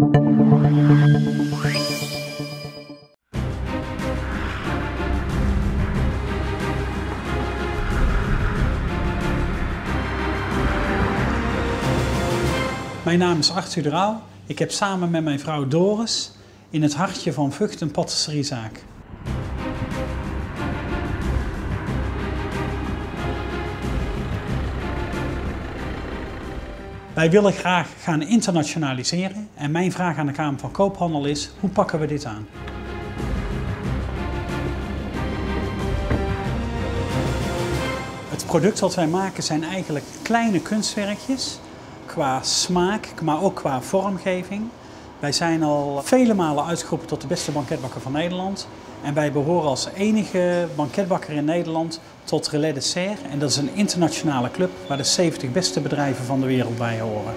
Mijn naam is Arthur de Rauw. Ik heb samen met mijn vrouw Doris in het hartje van Vught een patisseriezaak. Wij willen graag gaan internationaliseren en mijn vraag aan de Kamer van Koophandel is: hoe pakken we dit aan? Het product wat wij maken zijn eigenlijk kleine kunstwerkjes qua smaak, maar ook qua vormgeving. Wij zijn al vele malen uitgeroepen tot de beste banketbakker van Nederland. En wij behoren als enige banketbakker in Nederland tot Relais Dessert. En dat is een internationale club waar de 70 beste bedrijven van de wereld bij horen.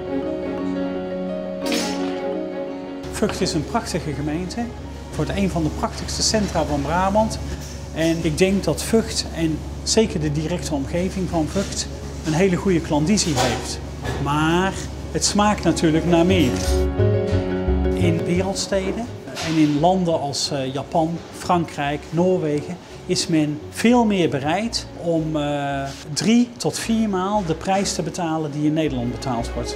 Vught is een prachtige gemeente. Het wordt een van de prachtigste centra van Brabant. En ik denk dat Vught en zeker de directe omgeving van Vught een hele goede klandizie heeft. Maar het smaakt natuurlijk naar meer. In wereldsteden en in landen als Japan, Frankrijk, Noorwegen is men veel meer bereid om 3 tot 4 maal de prijs te betalen die in Nederland betaald wordt.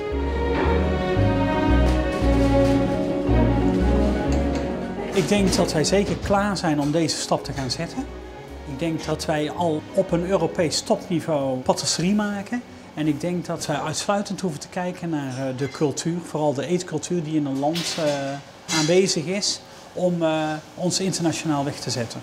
Ik denk dat wij zeker klaar zijn om deze stap te gaan zetten. Ik denk dat wij al op een Europees topniveau patisserie maken. En ik denk dat wij uitsluitend hoeven te kijken naar de cultuur, vooral de eetcultuur die in een land aanwezig is, om ons internationaal weg te zetten.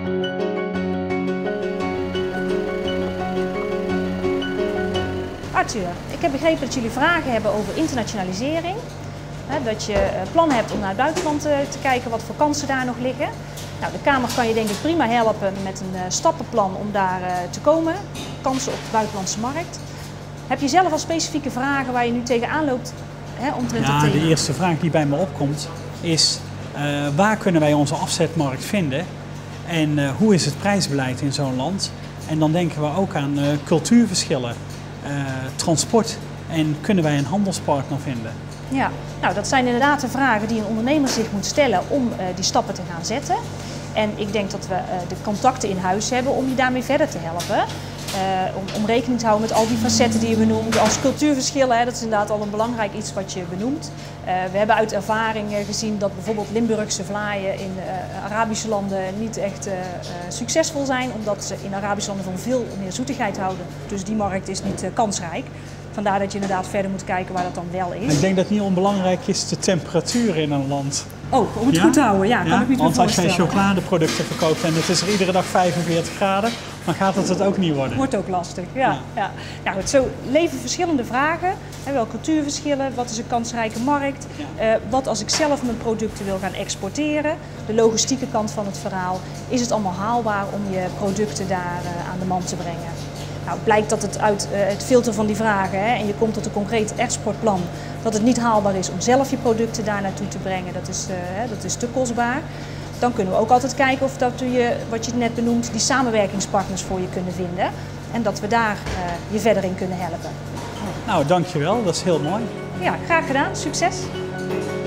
Arthur, ik heb begrepen dat jullie vragen hebben over internationalisering. Dat je plannen hebt om naar het buitenland te kijken wat voor kansen daar nog liggen. Nou, de Kamer kan je denk ik prima helpen met een stappenplan om daar te komen. Kansen op de buitenlandse markt. Heb je zelf al specifieke vragen waar je nu tegenaan loopt omtrent het thema? De eerste vraag die bij me opkomt is: waar kunnen wij onze afzetmarkt vinden en hoe is het prijsbeleid in zo'n land? En dan denken we ook aan cultuurverschillen, transport en kunnen wij een handelspartner vinden? Ja, nou dat zijn inderdaad de vragen die een ondernemer zich moet stellen om die stappen te gaan zetten. En ik denk dat we de contacten in huis hebben om je daarmee verder te helpen. Om rekening te houden met al die facetten die je benoemt, als cultuurverschillen, dat is inderdaad al een belangrijk iets wat je benoemt. We hebben uit ervaring gezien dat bijvoorbeeld Limburgse vlaaien in Arabische landen niet echt succesvol zijn, omdat ze in Arabische landen van veel meer zoetigheid houden. Dus die markt is niet kansrijk. Vandaar dat je inderdaad verder moet kijken waar dat dan wel is. Ik denk dat het niet onbelangrijk is de temperatuur in een land. Oh, om het goed te houden, kan ik me niet meer want voorstellen. als jij chocoladeproducten verkoopt en het is er iedere dag 45 graden, dan gaat het ook niet worden. Wordt ook lastig, ja. Nou goed, zo leven verschillende vragen. Wel cultuurverschillen, wat is een kansrijke markt? Wat als ik zelf mijn producten wil gaan exporteren? De logistieke kant van het verhaal. Is het allemaal haalbaar om je producten daar aan de man te brengen? Nou, het blijkt dat het uit het filter van die vragen en je komt tot een concreet exportplan, dat het niet haalbaar is om zelf je producten daar naartoe te brengen. Dat is te kostbaar. Dan kunnen we ook altijd kijken of dat we wat je net benoemt, die samenwerkingspartners voor je kunnen vinden. En dat we daar je verder in kunnen helpen. Nou, dankjewel. Dat is heel mooi. Ja, graag gedaan. Succes!